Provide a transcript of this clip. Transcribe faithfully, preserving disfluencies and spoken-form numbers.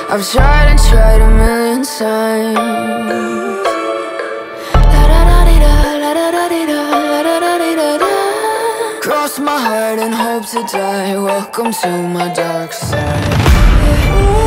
I've tried and tried a million times. Cross my heart and hope to die. Welcome to my dark side.